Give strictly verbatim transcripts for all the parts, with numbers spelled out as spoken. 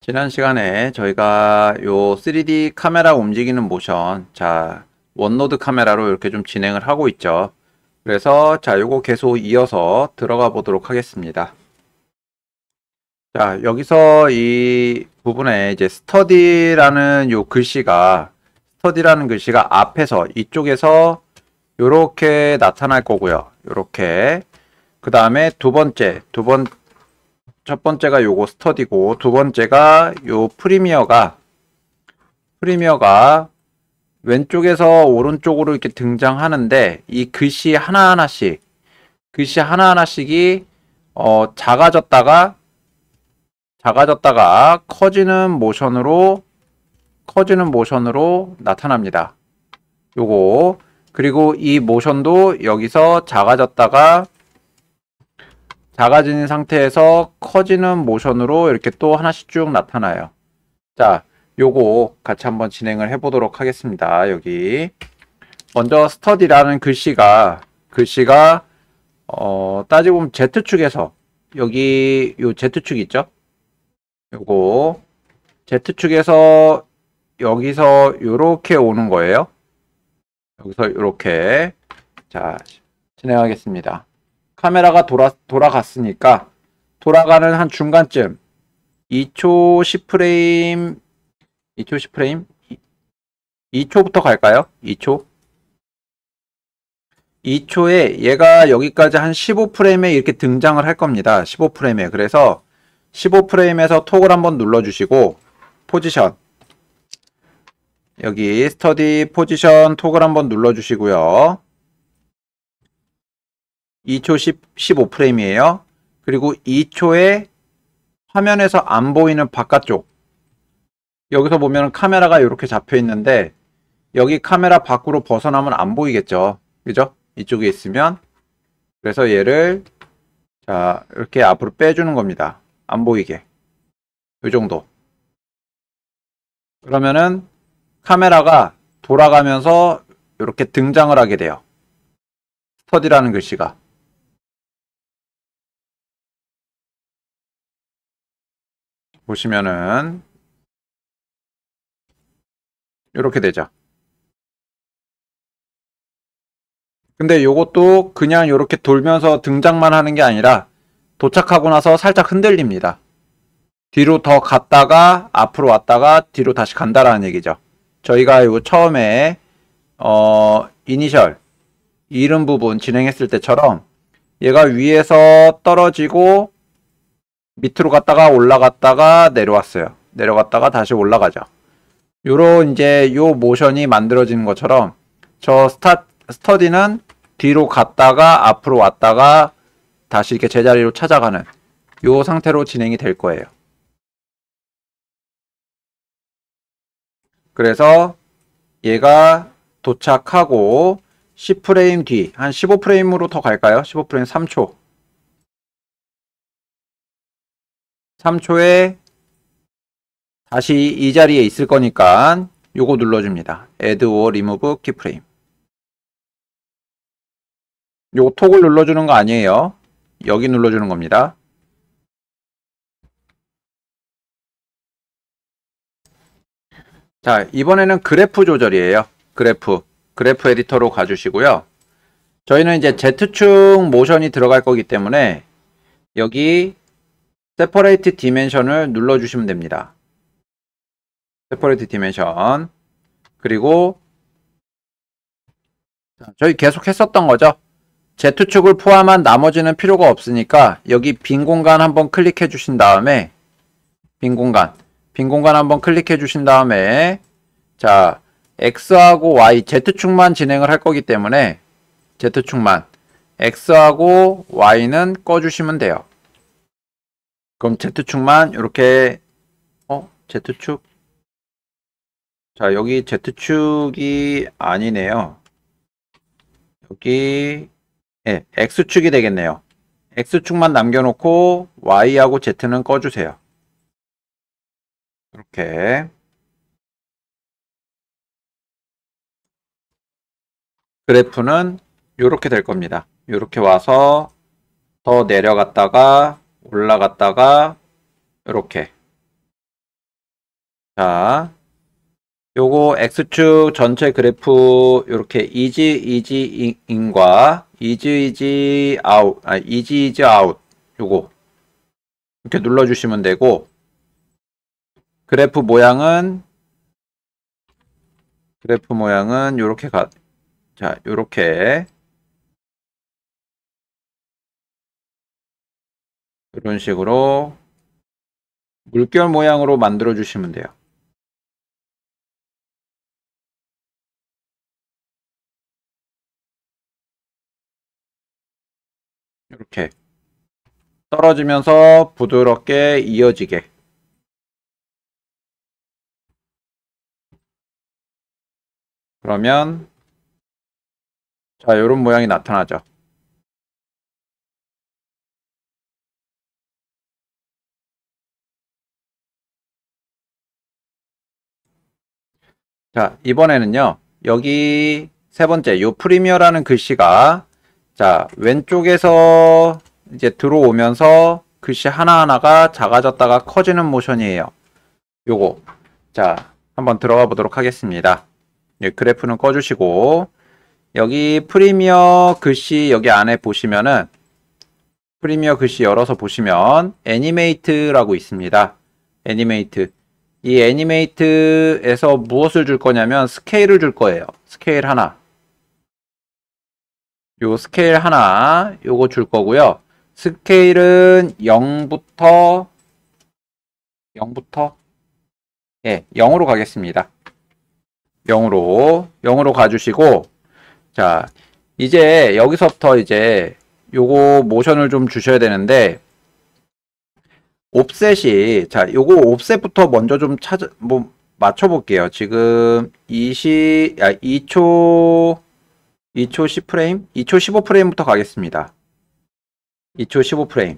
지난 시간에 저희가 요 쓰리디 카메라 움직이는 모션, 자, 원노드 카메라로 이렇게 좀 진행을 하고 있죠. 그래서 자, 요거 계속 이어서 들어가 보도록 하겠습니다. 자, 여기서 이 부분에 이제 스터디라는 요 글씨가, 스터디라는 글씨가 앞에서, 이쪽에서 요렇게 나타날 거고요. 요렇게. 그 다음에 두 번째, 두 번, 첫 번째가 요거 스터디고, 두 번째가 요 프리미어가, 프리미어가 왼쪽에서 오른쪽으로 이렇게 등장하는데, 이 글씨 하나하나씩, 글씨 하나하나씩이, 어, 작아졌다가, 작아졌다가 커지는 모션으로, 커지는 모션으로 나타납니다. 요거. 그리고 이 모션도 여기서 작아졌다가, 작아지는 상태에서 커지는 모션으로 이렇게 또 하나씩 쭉 나타나요. 자, 요거 같이 한번 진행을 해보도록 하겠습니다. 여기 먼저 스터디라는 글씨가 글씨가 어, 따지고 보면 Z축에서 여기 요 Z축 있죠? 요거 Z축에서 여기서 요렇게 오는 거예요. 여기서 요렇게. 자, 진행하겠습니다. 카메라가 돌아, 돌아갔으니까 돌아가는 한 중간쯤 이 초 십 프레임 이 초 십 프레임 이 초부터 갈까요? 이 초 이 초에 얘가 여기까지 한 십오 프레임에 이렇게 등장을 할 겁니다. 십오 프레임에. 그래서 십오 프레임에서 톡을 한번 눌러주시고 포지션, 여기 스터디 포지션 톡을 한번 눌러주시고요. 이 초 십오 프레임이에요. 그리고 이 초에 화면에서 안 보이는 바깥쪽, 여기서 보면 카메라가 이렇게 잡혀 있는데 여기 카메라 밖으로 벗어나면 안 보이겠죠. 그죠? 이쪽에 있으면. 그래서 얘를 자 이렇게 앞으로 빼주는 겁니다. 안 보이게. 이 정도. 그러면은 카메라가 돌아가면서 이렇게 등장을 하게 돼요. 스터디라는 글씨가. 보시면은 이렇게 되죠. 근데 요것도 그냥 이렇게 돌면서 등장만 하는 게 아니라 도착하고 나서 살짝 흔들립니다. 뒤로 더 갔다가 앞으로 왔다가 뒤로 다시 간다라는 얘기죠. 저희가 요 처음에 어 이니셜 이름 부분 진행했을 때처럼 얘가 위에서 떨어지고 밑으로 갔다가 올라갔다가 내려왔어요. 내려갔다가 다시 올라가죠. 요런 이제 요 모션이 만들어지는 것처럼 저 스타, 스터디는 뒤로 갔다가 앞으로 왔다가 다시 이렇게 제자리로 찾아가는 요 상태로 진행이 될 거예요. 그래서 얘가 도착하고 십 프레임 뒤, 한 십오 프레임으로 더 갈까요? 십오 프레임 삼 초. 삼 초에 다시 이 자리에 있을 거니까 요거 눌러줍니다. Add or Remove Keyframe. 요거 톡을 눌러주는 거 아니에요. 여기 눌러주는 겁니다. 자, 이번에는 그래프 조절이에요. 그래프. 그래프 에디터로 가주시고요. 저희는 이제 Z축 모션이 들어갈 거기 때문에 여기 Separate Dimension을 눌러주시면 됩니다. Separate Dimension. 그리고 저희 계속 했었던 거죠. Z축을 포함한 나머지는 필요가 없으니까 여기 빈 공간 한번 클릭해 주신 다음에 빈 공간 빈 공간 한번 클릭해 주신 다음에 자 X하고 Y, Z축만 진행을 할 거기 때문에 Z축만 X하고 Y는 꺼주시면 돼요. 그럼 Z축만 이렇게 어? Z축? 자 여기 Z축이 아니네요. 여기 예, X축이 되겠네요. X축만 남겨놓고 Y하고 Z는 꺼주세요. 이렇게. 그래프는 이렇게 될 겁니다. 이렇게 와서 더 내려갔다가 올라갔다가 이렇게 자, 요거 X축 전체 그래프 요렇게 이지 이지 인과 이지 이지 아웃, 아 이지 이지 아웃 요거 이렇게 눌러주시면 되고, 그래프 모양은 그래프 모양은 요렇게 가, 자 요렇게 이런 식으로 물결 모양으로 만들어 주시면 돼요. 이렇게 떨어지면서 부드럽게 이어지게. 그러면 자 요런 모양이 나타나죠. 자, 이번에는요, 여기 세 번째, 요 프리미어라는 글씨가, 자, 왼쪽에서 이제 들어오면서 글씨 하나하나가 작아졌다가 커지는 모션이에요. 요거. 자, 한번 들어가 보도록 하겠습니다. 예, 그래프는 꺼주시고, 여기 프리미어 글씨 여기 안에 보시면은, 프리미어 글씨 열어서 보시면, 애니메이트라고 있습니다. 애니메이트. 이 애니메이트에서 무엇을 줄 거냐면 스케일을 줄 거예요. 스케일 하나. 요 스케일 하나 요거 줄 거고요. 스케일은 영부터 영부터 예, 영으로 가겠습니다. 영으로 영으로 가주시고, 자 이제 여기서부터 이제 요거 모션을 좀 주셔야 되는데, 옵셋이, 자, 요거 옵셋부터 먼저 좀 찾아, 뭐, 맞춰볼게요. 지금 이십, 아, 이 초, 이 초 십 프레임? 이 초 십오 프레임부터 가겠습니다. 이 초 십오 프레임.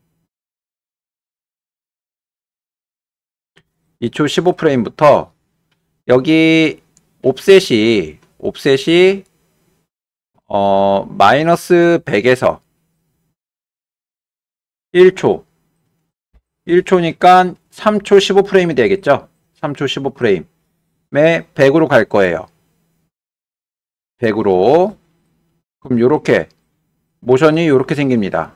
이 초 십오 프레임부터 여기 옵셋이, 옵셋이, 어, 마이너스 백에서 일 초. 일 초니까 삼 초 십오 프레임이 되겠죠? 삼 초 십오 프레임에 백으로 갈 거예요. 백으로. 그럼 요렇게 모션이 요렇게 생깁니다.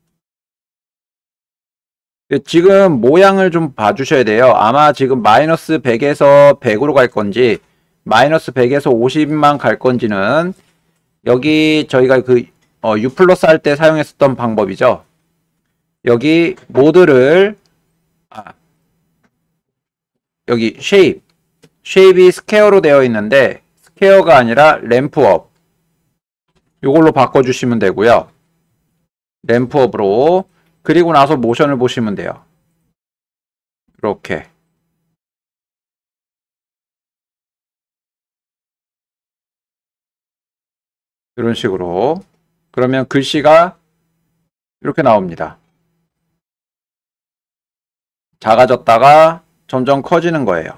지금 모양을 좀 봐주셔야 돼요. 아마 지금 마이너스 백에서 백으로 갈 건지 마이너스 백에서 오십만 갈 건지는 여기 저희가 그 어, U 플러스 할 때 사용했었던 방법이죠. 여기 모드를 아, 여기 쉐입 쉐입이 스퀘어로 되어 있는데 스퀘어가 아니라 램프업 이걸로 바꿔주시면 되고요. 램프업으로. 그리고 나서 모션을 보시면 돼요. 이렇게 이런 식으로. 그러면 글씨가 이렇게 나옵니다. 작아졌다가 점점 커지는 거예요.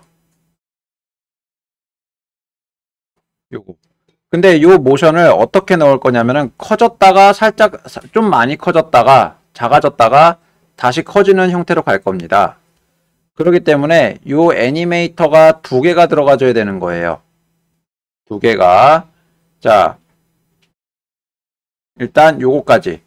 요거. 근데 요 모션을 어떻게 넣을 거냐면은 커졌다가 살짝 좀 많이 커졌다가 작아졌다가 다시 커지는 형태로 갈 겁니다. 그렇기 때문에 요 애니메이터가 두 개가 들어가줘야 되는 거예요. 두 개가. 자, 일단 요거까지.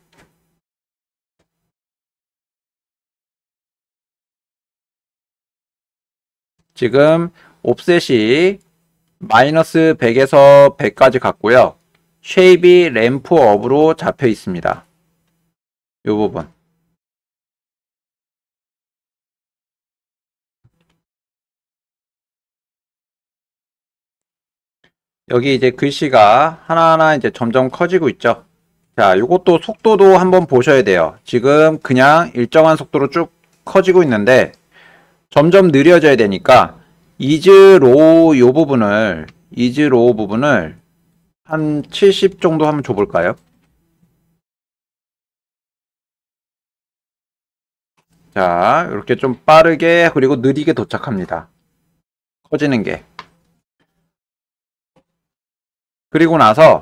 지금 옵셋이 마이너스 백에서 백까지 갔고요. 쉐입이 램프업으로 잡혀 있습니다. 이 부분. 여기 이제 글씨가 하나하나 이제 점점 커지고 있죠. 자, 요것도 속도도 한번 보셔야 돼요. 지금 그냥 일정한 속도로 쭉 커지고 있는데 점점 느려져야 되니까 이즈 로우 요 부분을 이즈 로우 부분을 한 칠십 정도 한번 줘볼까요? 자, 이렇게 좀 빠르게 그리고 느리게 도착합니다. 커지는 게. 그리고 나서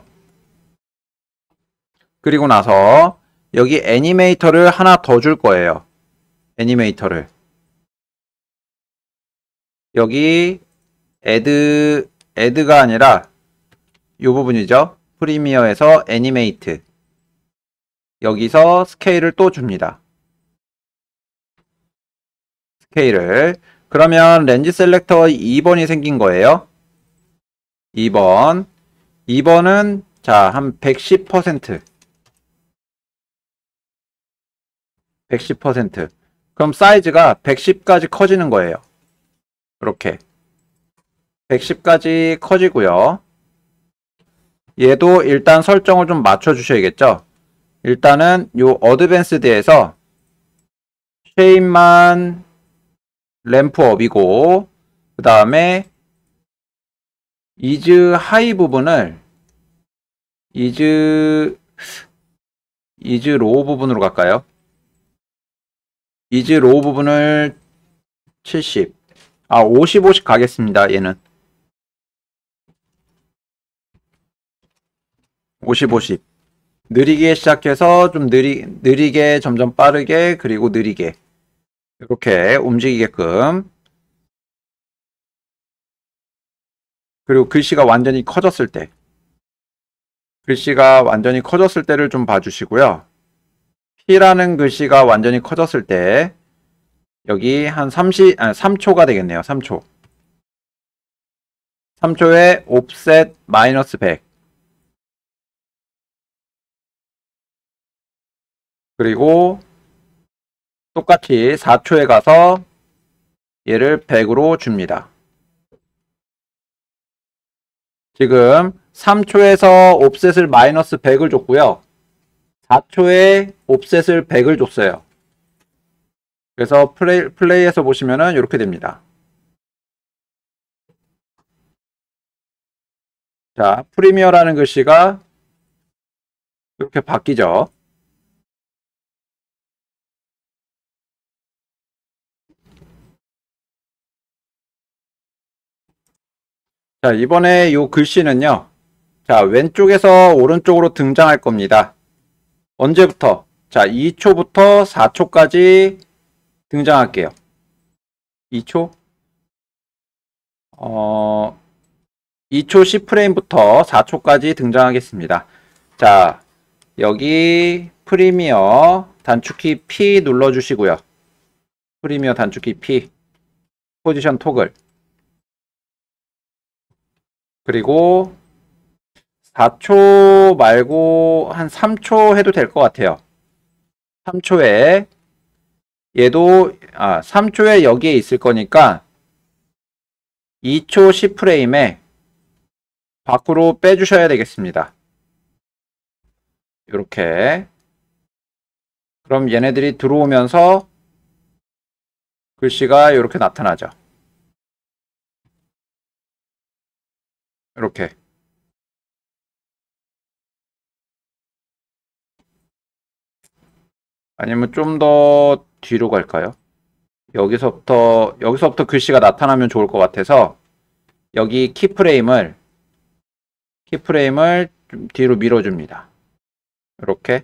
그리고 나서 여기 애니메이터를 하나 더 줄 거예요. 애니메이터를. 여기 add, add가 아니라 이 부분이죠. 프리미어에서 애니메이트. 여기서 스케일을 또 줍니다. 스케일을. 그러면 렌즈 셀렉터 이 번이 생긴 거예요. 이 번. 이 번은 자, 한 백십 퍼센트. 백십 퍼센트. 그럼 사이즈가 백십까지 커지는 거예요. 이렇게. 백십까지 커지고요. 얘도 일단 설정을 좀 맞춰 주셔야겠죠. 일단은 요 어드밴스드에서 쉐입만 램프업이고, 그 다음에 이즈 하이 부분을 이즈 이즈 로우 부분으로 갈까요? 이즈 로우 부분을 칠십. 아, 오십, 오십 가겠습니다. 얘는 오십, 오십. 느리게 시작해서 좀 느리, 느리게, 점점 빠르게, 그리고 느리게. 이렇게 움직이게끔. 그리고 글씨가 완전히 커졌을 때. 글씨가 완전히 커졌을 때를 좀 봐주시고요. P라는 글씨가 완전히 커졌을 때, 여기 한 삼십, 아니, 삼 초가 되겠네요. 삼 초. 삼 초에 옵셋 마이너스 백. 그리고 똑같이 사 초에 가서 얘를 백으로 줍니다. 지금 삼 초에서 옵셋을 마이너스 백을 줬고요. 사 초에 옵셋을 백을 줬어요. 그래서 플레이, 플레이에서 보시면은 이렇게 됩니다. 자, 프리미어라는 글씨가 이렇게 바뀌죠. 자, 이번에 이 글씨는요. 자, 왼쪽에서 오른쪽으로 등장할 겁니다. 언제부터? 자, 이 초부터 사 초까지 등장할게요. 이 초? 어, 이 초 십 프레임부터 사 초까지 등장하겠습니다. 자, 여기 프리미어 단축키 P 눌러주시고요. 프리미어 단축키 P, 포지션 토글. 그리고 사 초 말고 한 삼 초 해도 될 것 같아요. 삼 초에 얘도 아 삼 초에 여기에 있을 거니까 이 초 십 프레임에 밖으로 빼주셔야 되겠습니다. 이렇게. 그럼 얘네들이 들어오면서 글씨가 이렇게 나타나죠. 이렇게. 아니면 좀 더 뒤로 갈까요? 여기서부터 여기서부터 글씨가 나타나면 좋을 것 같아서 여기 키프레임을 키프레임을 좀 뒤로 밀어줍니다. 이렇게.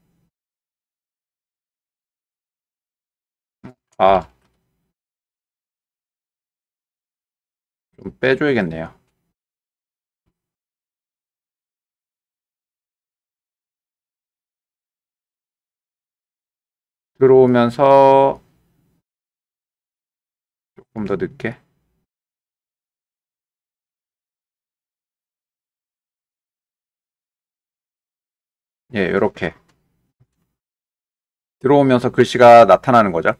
아, 좀 빼줘야겠네요. 들어오면서 조금 더 늦게. 예, 이렇게 들어오면서 글씨가 나타나는 거죠.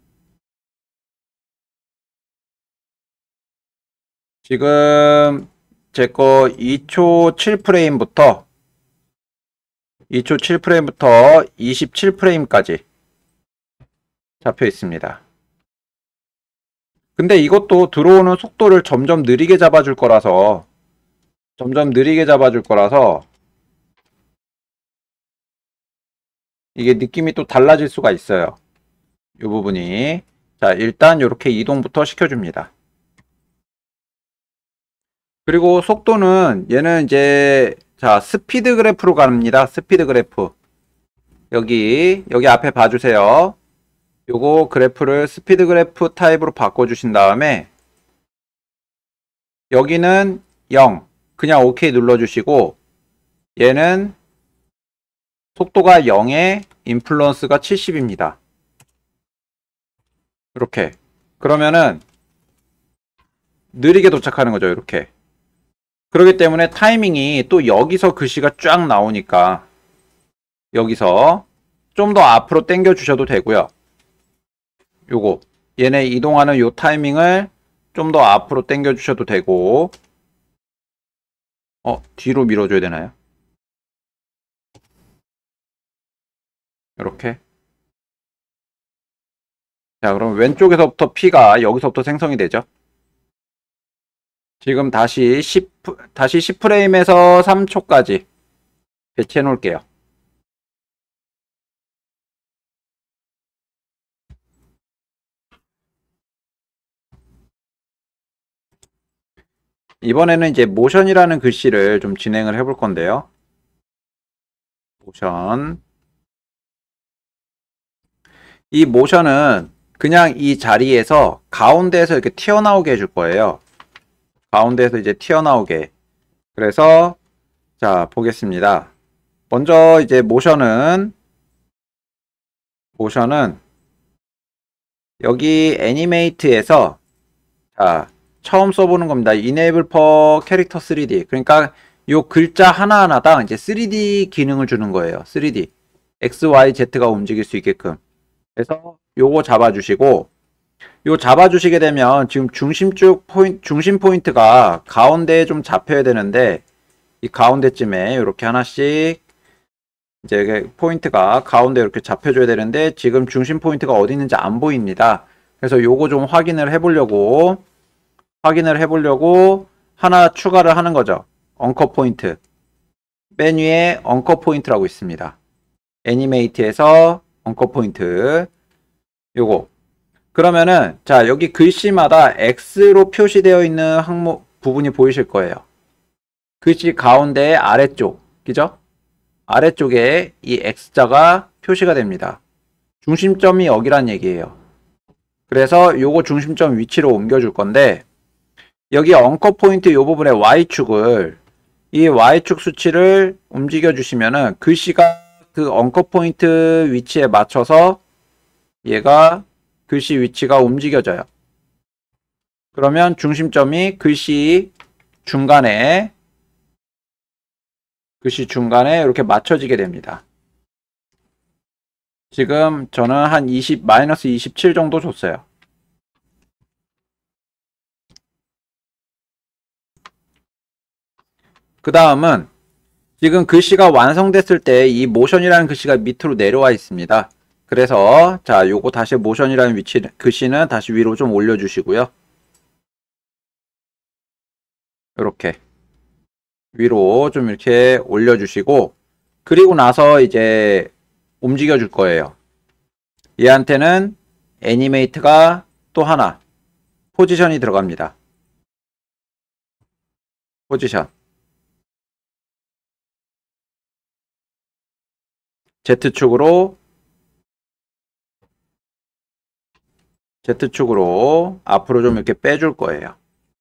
지금 제 거 이 초 칠 프레임부터 이 초 칠 프레임부터 이십칠 프레임까지 잡혀 있습니다. 근데 이것도 들어오는 속도를 점점 느리게 잡아줄 거라서 점점 느리게 잡아줄 거라서 이게 느낌이 또 달라질 수가 있어요. 이 부분이. 자, 일단 이렇게 이동부터 시켜줍니다. 그리고 속도는 얘는 이제 자 스피드 그래프로 갑니다. 스피드 그래프. 여기 여기 앞에 봐주세요. 요거 그래프를 스피드 그래프 타입으로 바꿔주신 다음에 여기는 영. 그냥 오케이 눌러주시고 얘는 속도가 영에 인플루언스가 칠십입니다. 이렇게. 그러면은 느리게 도착하는 거죠. 이렇게. 그렇기 때문에 타이밍이 또 여기서 글씨가 쫙 나오니까 여기서 좀 더 앞으로 당겨 주셔도 되고요. 요거 얘네 이동하는 요 타이밍을 좀 더 앞으로 당겨 주셔도 되고, 어 뒤로 밀어줘야 되나요? 이렇게. 자, 그럼 왼쪽에서부터 P가 여기서부터 생성이 되죠. 지금 다시 십, 다시 십 프레임에서 삼 초까지 배치해 놓을게요. 이번에는 이제 모션이라는 글씨를 좀 진행을 해볼 건데요. 모션. 이 모션은 그냥 이 자리에서 가운데에서 이렇게 튀어나오게 해줄 거예요. 가운데에서 이제 튀어나오게. 그래서 자, 보겠습니다. 먼저 이제 모션은 모션은 여기 애니메이트에서 자, 처음 써보는 겁니다. Enable per Character 쓰리디. 그러니까 요 글자 하나하나당 이제 쓰리디 기능을 주는 거예요. 쓰리디. X, Y, Z가 움직일 수 있게끔. 그래서 요거 잡아주시고, 요 잡아주시게 되면 지금 중심축 포인트, 중심 포인트가 가운데에 좀 잡혀야 되는데, 이 가운데쯤에 이렇게 하나씩 이제 포인트가 가운데 이렇게 잡혀줘야 되는데, 지금 중심 포인트가 어디 있는지 안 보입니다. 그래서 요거 좀 확인을 해보려고, 확인을 해보려고 하나 추가를 하는 거죠. 엉커 포인트. 맨 위에 엉커 포인트라고 있습니다. 애니메이트에서 엉커 포인트. 요거. 그러면은 자, 여기 글씨마다 X로 표시되어 있는 항목 부분이 보이실 거예요. 글씨 가운데 아래쪽, 그죠? 아래쪽에 이 X자가 표시가 됩니다. 중심점이 여기란 얘기예요. 그래서 요거 중심점 위치로 옮겨줄 건데, 여기 엉커 포인트 요 부분에 Y축을, 이 Y축 수치를 움직여 주시면은 글씨가 그 엉커 포인트 위치에 맞춰서 얘가 글씨 위치가 움직여져요. 그러면 중심점이 글씨 중간에 글씨 중간에 이렇게 맞춰지게 됩니다. 지금 저는 한 이십, 마이너스 이십칠 정도 줬어요. 그 다음은 지금 글씨가 완성됐을 때 이 모션이라는 글씨가 밑으로 내려와 있습니다. 그래서 자, 요거 다시 모션이라는 위치 글씨는 다시 위로 좀 올려주시고요. 이렇게 위로 좀 이렇게 올려주시고, 그리고 나서 이제 움직여 줄 거예요. 얘한테는 애니메이트가 또 하나 포지션이 들어갑니다. 포지션. Z축으로 Z축으로 앞으로 좀 이렇게 빼줄 거예요.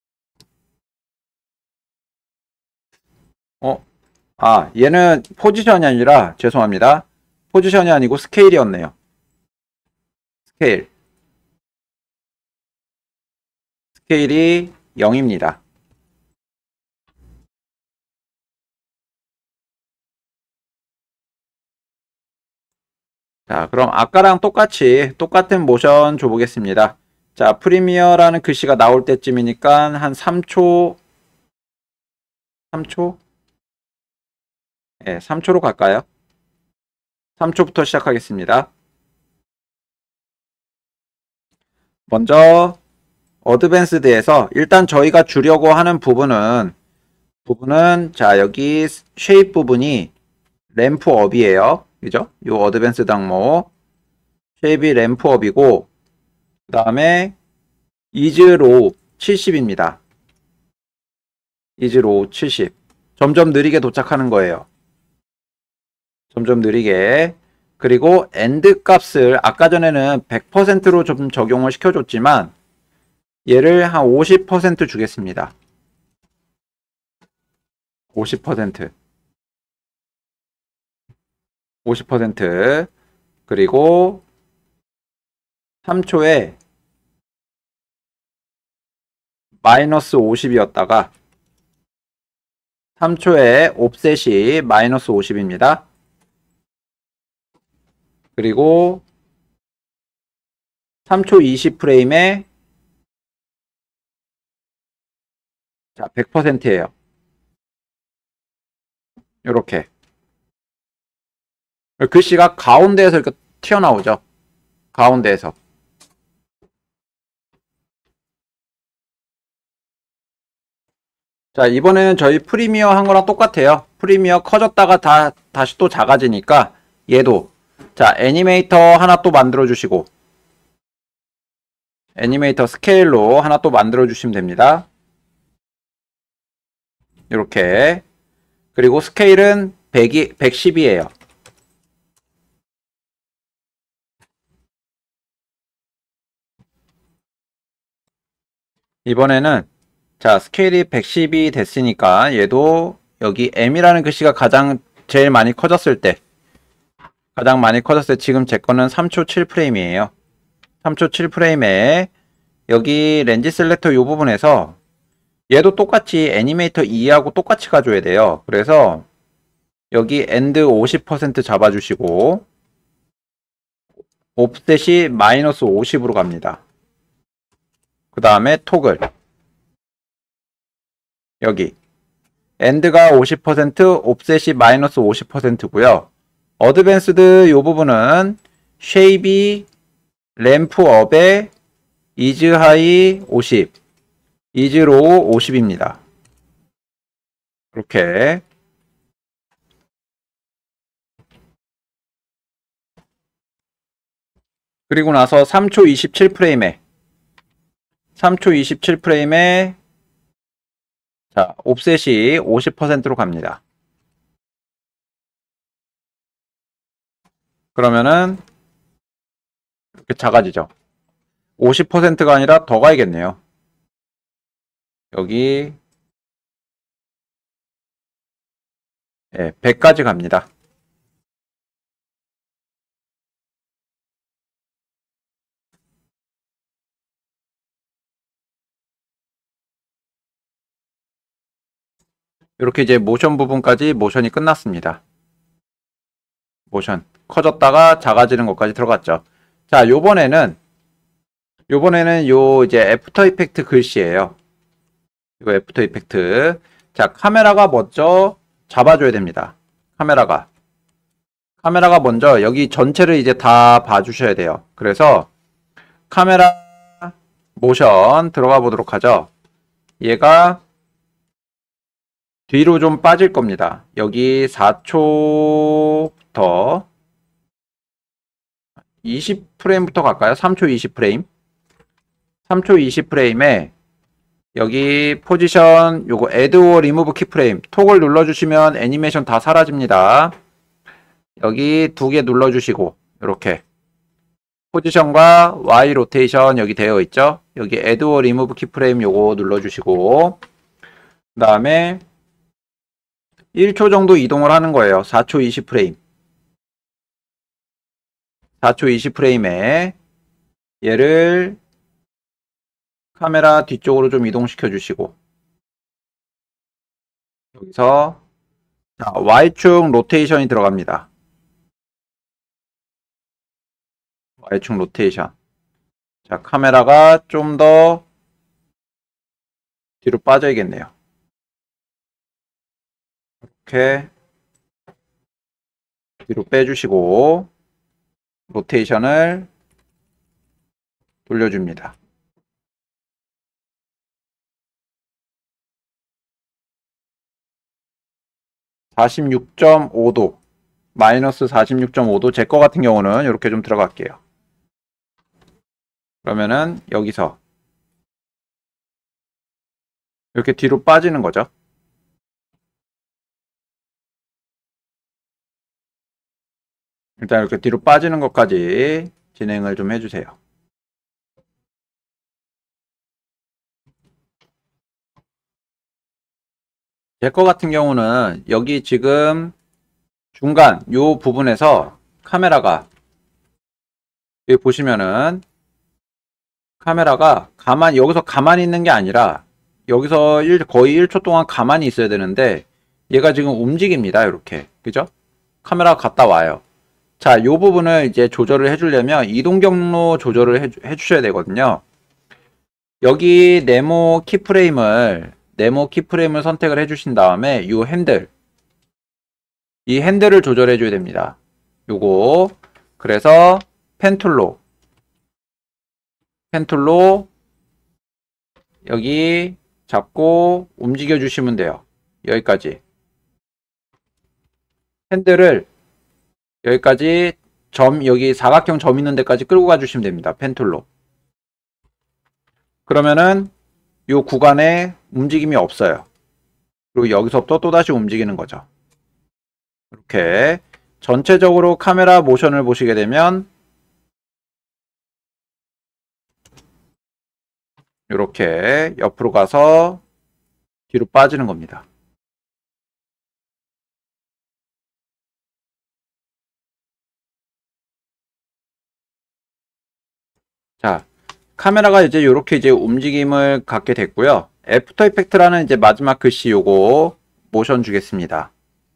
어? 아, 얘는 포지션이 아니라, 죄송합니다. 포지션이 아니고 스케일이었네요. 스케일. 스케일이 영입니다. 자, 그럼 아까랑 똑같이 똑같은 모션 줘보겠습니다. 자, 프리미어라는 글씨가 나올 때쯤이니까 한 삼 초, 삼 초? 네, 삼 초로 갈까요? 삼 초부터 시작하겠습니다. 먼저 어드밴스드에서 일단 저희가 주려고 하는 부분은 부분은 자, 여기 쉐입 부분이 램프업이에요. 그죠? 요 어드밴스드 항목 쉐입이 램프업이고, 그 다음에 이즈로우 칠십입니다. 이즈로우 칠십. 점점 느리게 도착하는 거예요. 점점 느리게. 그리고 엔드 값을 아까 전에는 백 퍼센트로 좀 적용을 시켜줬지만 얘를 한 오십 퍼센트 주겠습니다. 오십 퍼센트. 오십 퍼센트. 그리고 삼 초에 마이너스 오십이었다가 삼 초에 옵셋이 마이너스 오십입니다. 그리고 삼 초 이십 프레임에 자, 백 퍼센트예요. 요렇게. 글씨가 가운데에서 이렇게 튀어나오죠. 가운데에서. 자, 이번에는 저희 프리미어 한 거랑 똑같아요. 프리미어 커졌다가 다, 다시 또 작아지니까 얘도. 자, 애니메이터 하나 또 만들어 주시고 애니메이터 스케일로 하나 또 만들어 주시면 됩니다. 이렇게. 그리고 스케일은 백이, 백십이에요. 이번에는 자, 스케일이 백십이 됐으니까 얘도 여기 M이라는 글씨가 가장 제일 많이 커졌을 때 가장 많이 커졌을 때 지금 제 거는 삼 초 칠 프레임이에요. 삼 초 칠 프레임에 여기 렌즈 셀렉터 이 부분에서 얘도 똑같이 애니메이터 이하고 똑같이 가줘야 돼요. 그래서 여기 엔드 오십 퍼센트 잡아주시고 옵셋이 마이너스 오십으로 갑니다. 그 다음에 토글 여기 엔드가 오십 퍼센트, 옵셋이 마이너스 오십 퍼센트고요. 어드밴스드 이 부분은 쉐이비 램프 업에 이즈 하이 오십, 이즈 로우 오십입니다. 이렇게. 그리고 나서 삼 초 이십칠 프레임에 삼 초 이십칠 프레임에 자, 옵셋이 오십 퍼센트로 갑니다. 그러면은 이렇게 작아지죠. 오십 퍼센트가 아니라 더 가야겠네요. 여기 예, 백까지 갑니다. 이렇게 이제 모션 부분까지 모션이 끝났습니다. 모션 커졌다가 작아지는 것까지 들어갔죠. 자, 요번에는 요번에는 요 이제 애프터 이펙트 글씨예요. 이거 애프터 이펙트. 자, 카메라가 먼저 잡아줘야 됩니다. 카메라가 카메라가 먼저 여기 전체를 이제 다 봐주셔야 돼요. 그래서 카메라 모션 들어가 보도록 하죠. 얘가 뒤로 좀 빠질 겁니다. 여기 사 초부터 이십 프레임부터 갈까요? 삼 초 이십 프레임. 삼 초 이십 프레임에 여기 포지션 요거 Add or Remove 키프레임 톡을 눌러주시면 애니메이션 다 사라집니다. 여기 두 개 눌러주시고 이렇게 포지션과 Y 로테이션 여기 되어 있죠. 여기 Add or Remove 키프레임 요거 눌러주시고 그 다음에 일 초 정도 이동을 하는 거예요. 사 초 이십 프레임. 사 초 이십 프레임에 얘를 카메라 뒤쪽으로 좀 이동시켜 주시고 여기서 자, Y축 로테이션이 들어갑니다. Y축 로테이션. 자, 카메라가 좀 더 뒤로 빠져야겠네요. 이렇게 뒤로 빼주시고 로테이션을 돌려줍니다. 사십육 점 오 도 마이너스 사십육 점 오 도 제 거 같은 경우는 이렇게 좀 들어갈게요. 그러면은 여기서 이렇게 뒤로 빠지는 거죠. 일단 이렇게 뒤로 빠지는 것까지 진행을 좀 해주세요. 제 거 같은 경우는 여기 지금 중간 요 부분에서 카메라가 여기 보시면은 카메라가 가만 여기서 가만히 있는 게 아니라 여기서 일, 거의 일 초 동안 가만히 있어야 되는데 얘가 지금 움직입니다. 이렇게 그죠? 카메라가 갔다 와요. 자, 요 부분을 이제 조절을 해주려면 이동 경로 조절을 해주, 해주셔야 되거든요. 여기 네모 키프레임을 네모 키프레임을 선택을 해주신 다음에 요 핸들 이 핸들을 조절해 줘야 됩니다. 요거 그래서 펜툴로 펜툴로 여기 잡고 움직여 주시면 돼요. 여기까지 핸들을 여기까지 점 여기 사각형 점 있는 데까지 끌고 가 주시면 됩니다. 펜툴로. 그러면은 요 구간에 움직임이 없어요. 그리고 여기서부터 또다시 움직이는 거죠. 이렇게 전체적으로 카메라 모션을 보시게 되면 이렇게 옆으로 가서 뒤로 빠지는 겁니다. 자, 카메라가 이제 이렇게 이제 움직임을 갖게 됐고요. 애프터 이펙트라는 이제 마지막 글씨 요거 모션 주겠습니다.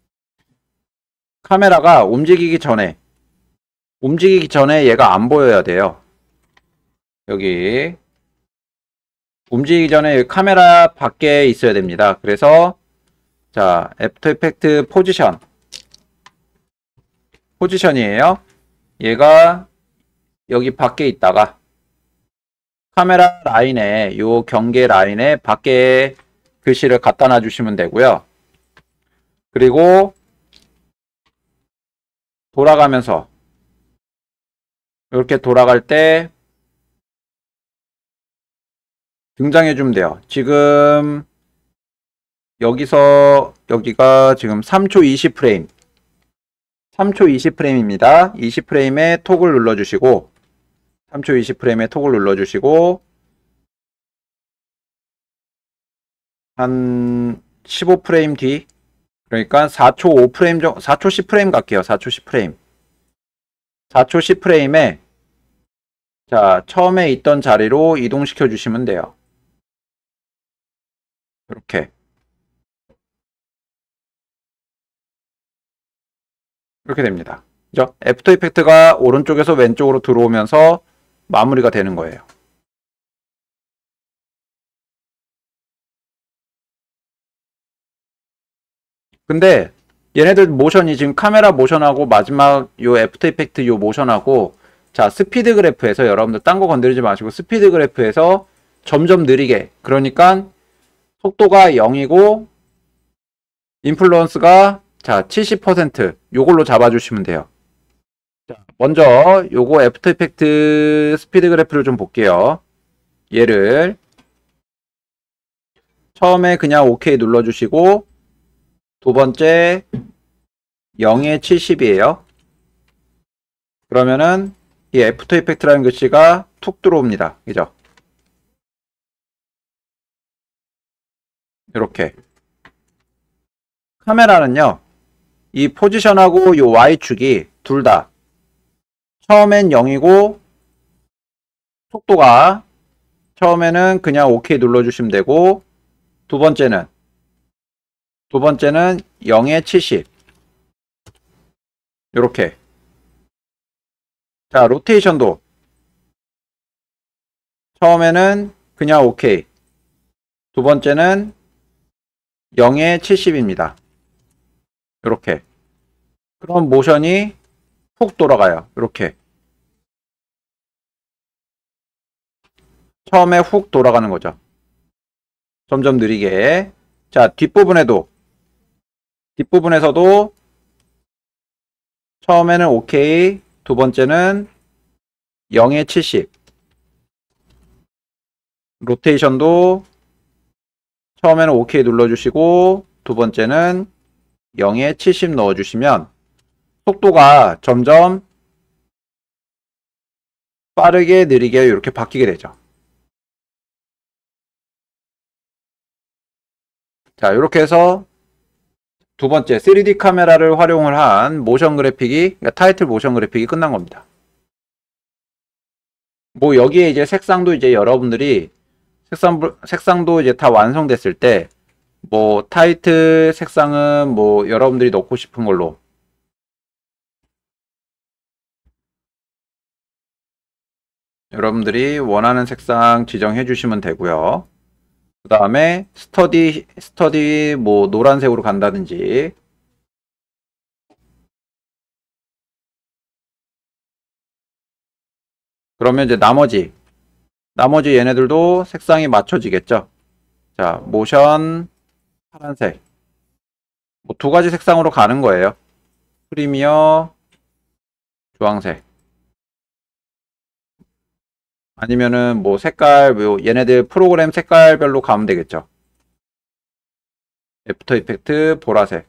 카메라가 움직이기 전에 움직이기 전에 얘가 안 보여야 돼요. 여기 움직이기 전에 카메라 밖에 있어야 됩니다. 그래서 자, 애프터 이펙트 포지션 포지션이에요. 얘가 여기 밖에 있다가 카메라 라인에 요 경계 라인에 밖에 글씨를 갖다 놔 주시면 되고요. 그리고 돌아가면서 이렇게 돌아갈 때 등장해 주면 돼요. 지금 여기서 여기가 지금 삼 초 이십 프레임 삼 초 이십 프레임입니다. 이십 프레임에 톡을 눌러주시고 삼 초 이십 프레임에 톡을 눌러주시고 한 십오 프레임 뒤 그러니까 사 초 오 프레임 정도 사 초 십 프레임 갈게요. 사 초 십 프레임 사 초 십 프레임에 자 처음에 있던 자리로 이동시켜 주시면 돼요. 이렇게 이렇게 됩니다. 그죠? 애프터 이펙트가 오른쪽에서 왼쪽으로 들어오면서 마무리가 되는 거예요. 근데 얘네들 모션이 지금 카메라 모션하고 마지막 요 애프터 이펙트 요 모션하고 자 스피드 그래프에서 여러분들 딴 거 건드리지 마시고 스피드 그래프에서 점점 느리게 그러니까 속도가 영이고 인플루언스가 자 칠십 퍼센트 요걸로 잡아주시면 돼요. 자, 먼저 요거 애프터 이펙트 스피드 그래프를 좀 볼게요. 얘를 처음에 그냥 오케이 눌러주시고 두 번째 영에 칠십이에요. 그러면은 이 애프터 이펙트라는 글씨가 툭 들어옵니다. 그죠? 이렇게 카메라는요 이 포지션하고 이 Y축이 둘 다 처음엔 영이고 속도가 처음에는 그냥 오케이 눌러주시면 되고 두 번째는 두 번째는 영에 칠십 이렇게 자 로테이션도 처음에는 그냥 오케이 두 번째는 영에 칠십입니다. 이렇게 그럼 모션이 훅 돌아가요. 이렇게 처음에 훅 돌아가는 거죠. 점점 느리게 자 뒷부분에도 뒷부분에서도 처음에는 오케이 두 번째는 영에 칠십 로테이션도 처음에는 오케이 눌러주시고 두 번째는 영에 칠십 넣어주시면 속도가 점점 빠르게 느리게 이렇게 바뀌게 되죠. 자 이렇게 해서 두 번째, 쓰리디 카메라를 활용을 한 모션 그래픽이, 그러니까 타이틀 모션 그래픽이 끝난 겁니다. 뭐 여기에 이제 색상도 이제 여러분들이 색상, 색상도 이제 다 완성됐을 때 뭐 타이틀 색상은 뭐 여러분들이 넣고 싶은 걸로 여러분들이 원하는 색상 지정해 주시면 되고요. 그 다음에 스터디 스터디 뭐 노란색으로 간다든지, 그러면 이제 나머지 나머지 얘네들도 색상이 맞춰지겠죠. 자, 모션 파란색, 뭐 두 가지 색상으로 가는 거예요. 프리미어 주황색, 아니면은 뭐 색깔, 뭐 얘네들 프로그램 색깔별로 가면 되겠죠. 애프터 이펙트 보라색.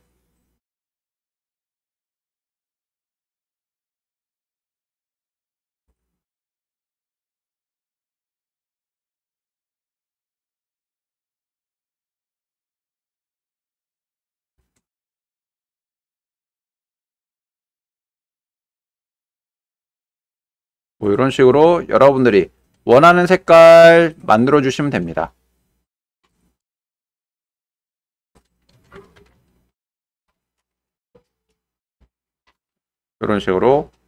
뭐 이런 식으로 여러분들이 원하는 색깔 만들어 주시면 됩니다. 이런 식으로